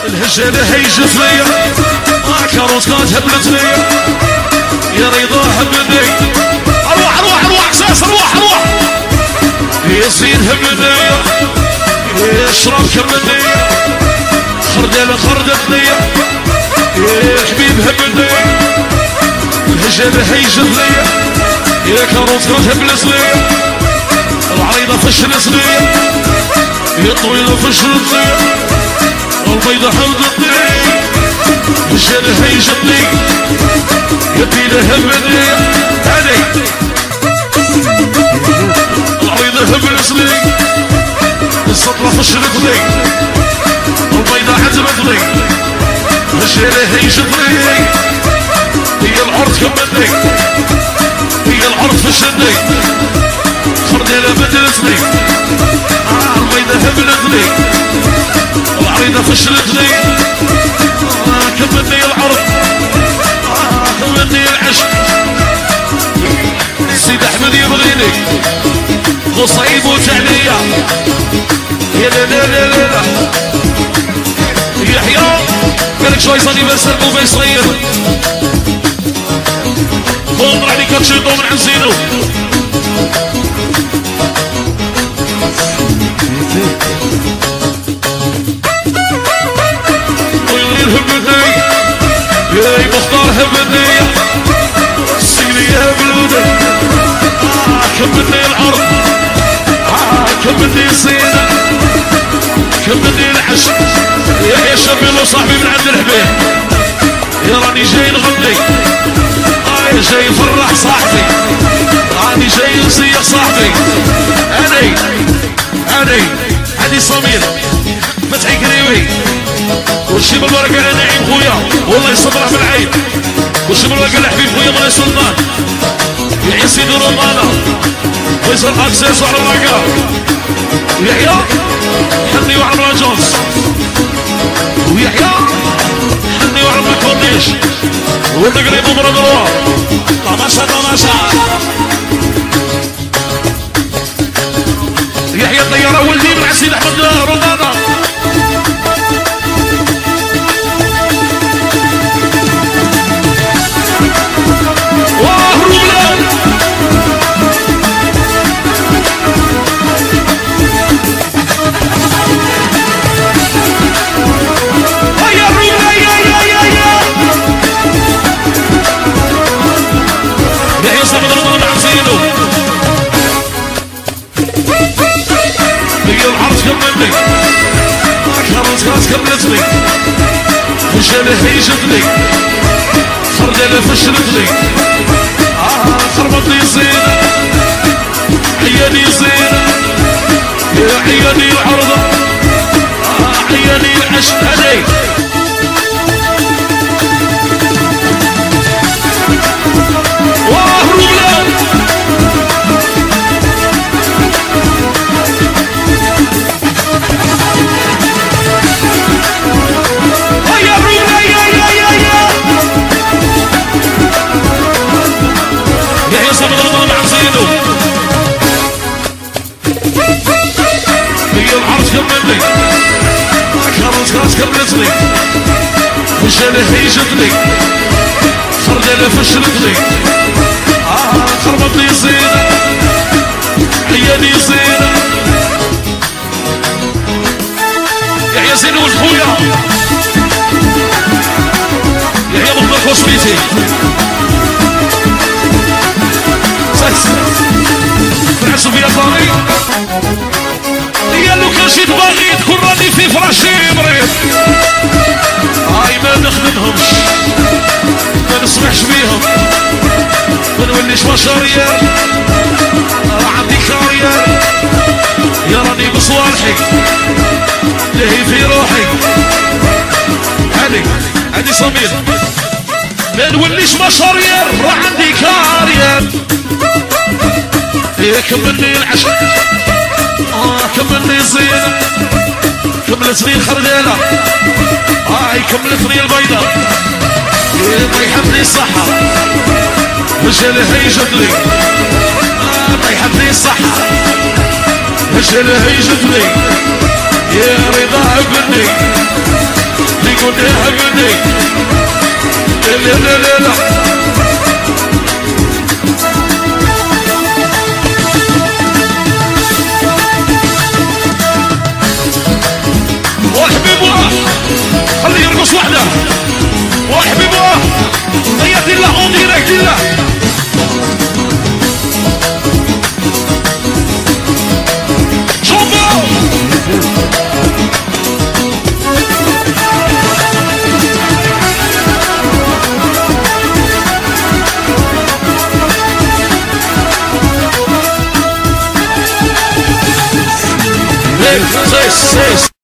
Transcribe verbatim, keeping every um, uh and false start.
الهجانة هيجت ليا كاروت كانت هبلت ليا يا رضا هبني اروح اروح اروح احساس اروح اروح ياسين هبني اشرب كمني خردله خردت ليا يا حبيب هبني الهجانة هيجت ليا يا كاروت كانت هبلت ليا العريضة فشلت ليا يا طويلة فشلت ليا البيضة حمدتني الهجانة هيجت لي يدينا هبني علي العريضة هبلت لي السطرة فشلت لي البيضة عجبت لي الهجانة هيجت لي هي العرض كملني هي العرض فشلني خرديلة بدلتني البيضة هبلت لي العريضة فشلت لي كملني العرض كملني العشق سيد احمد يبغيني وصعيب وتعنية يا لا لا لا لا لا يحيى قالك شوي صاني بس الموفي صغير بومر عليك تشيطو من عزينو ويلي هبني يا مختار هبني سيلي يا بلودة كملني العرض كملني زينة كملني العشق يا شبيلو صاحبي من عند الحبيب يا راني جاي نغني راني جاي نفرح صاحبي راني جاي نصيح صاحبي اني اني هادي صمير فتحي كريوي وشي بالبركة على نعيم خويا والله يصبره بالعين وشي بالبركة على حبيب خويا مولاي سلطان يعيش سيدي رومانا ويصير اكسيس وعلى الرقا ويحيى حني وعمرو جونز ويحيى حني وعمرو كورنيش والتقريب ومرضوا طماشا طماشا يحيى الطيارة ولدي من عسيد احمد رومانا كملتني وجانا هيجتني خردالة فشلتني آه خربطني زينة عياني زينة يا عياني العرضة آه عياني العشق علي واه روبلا كملني كاروت كاروت كملتني وجانا هيجتني خردالة فشلتني آه خربطني زينة عياني زينة يحيى زين ولد خويا يحيى مخبرك وصبيتي سهس نعسو فيها طاري هي لو كان شي تباغي تكون راني في فراشي مريض هاي ما نخدمهمش ما نسمحش بيهم ما نوليش مشاريع راه عندي كارير يا راني بصوالحي لهي في روحي هادي هادي صمير ما نوليش مشاريع راه عندي كارير هي كملني العشق آه كملني زينة كملتني الخردالة هاي كملتني البيضة الله يحفظني الصحة وجهي هيجتني الله يحفظني الصحة وجهي هيجتني يا رضا ابني عليك لله. شوفوا Seis, seis.